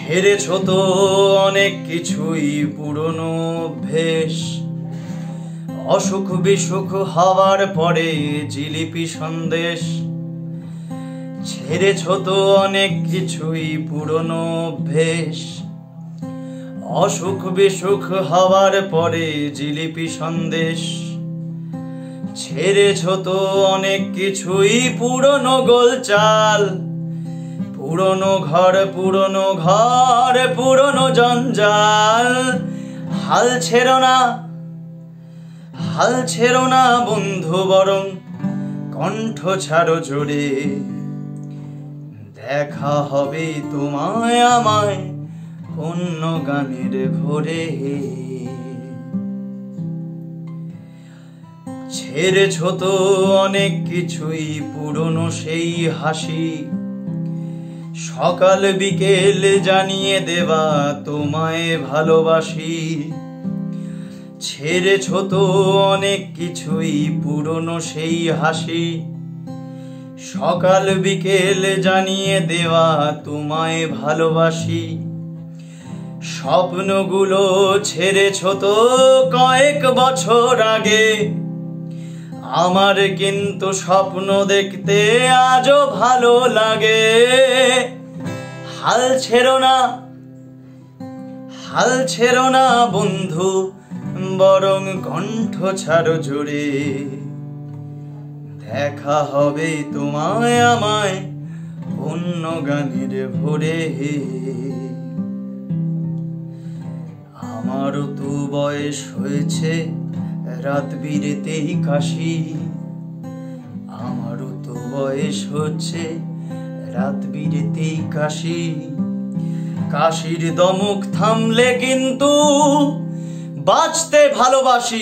ছেড়েছো তো অনেক কিছুই পুরনো অভ্যেস, অসুখ বিসুখ হওয়ার পরে জিলিপি সন্দেশ। ছেড়েছো তো অনেক কিছুই পুরনো অভ্যেস, অসুখ বিসুখ হওয়ার পরে জিলিপি সন্দেশ। ছেড়েছো তো অনেক কিছুই পুরনো গোলচাল, পুরনো ঘর পুরনো জঞ্জাল। হাল ছেড়ো না বন্ধু, বরং কণ্ঠ ছাড়ো জোরে। দেখা হবে তোমায় আমায় অন্য গানের ঘোরে। ছেড়েছো তো অনেক কিছুই পুরনো সেই হাসি, সকাল বিকেল জানিয়ে দেওয়া তোমায় ভালোবাসি। ছেড়েছো তো অনেক কিছুই পুরনো সেই হাসি, সকাল বিকেল জানিয়ে দেওয়া তোমায় ভালোবাসি। স্বপ্নগুলো ছেড়েছো তো কয়েক বছর আগে, আমার কিন্তু স্বপ্ন দেখতে আজও ভালো লাগে। হাল ছেড়ো না বন্ধু, বরং কণ্ঠ ছাড়ো জোরে। দেখা হবে তোমায় আমায় অন্য গানের ভোরে। আমারও তো বয়স হয়েছে রাত বিরেতেই কাশি, আমারও তো বয়স হচ্ছে রাত বিরেতেই কাশি। কাশির দমক থামলে কিন্তু বাঁচতে ভালোবাসি।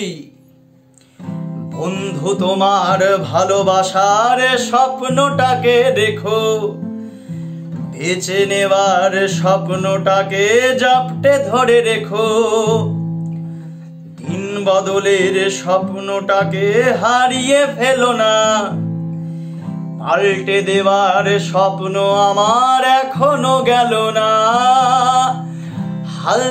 বন্ধু তোমার ভালোবাসার স্বপ্নটাকে রেখো, বেঁচে নেবার স্বপ্নটাকে জাপটে ধরে রেখো। দিন বদলের স্বপ্নটাকে হারিয়ে ফেলো না, পাল্টে দেওয়ার স্বপ্ন আমার এখনো গেল না। হাল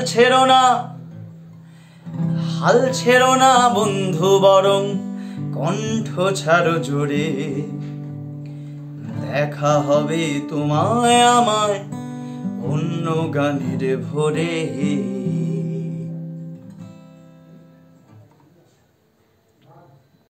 ছেড়ো না বন্ধু, বরং কণ্ঠ ছাড়ো জোরে। দেখা হবে তোমায় আমায় অন্য গানের ভোরে।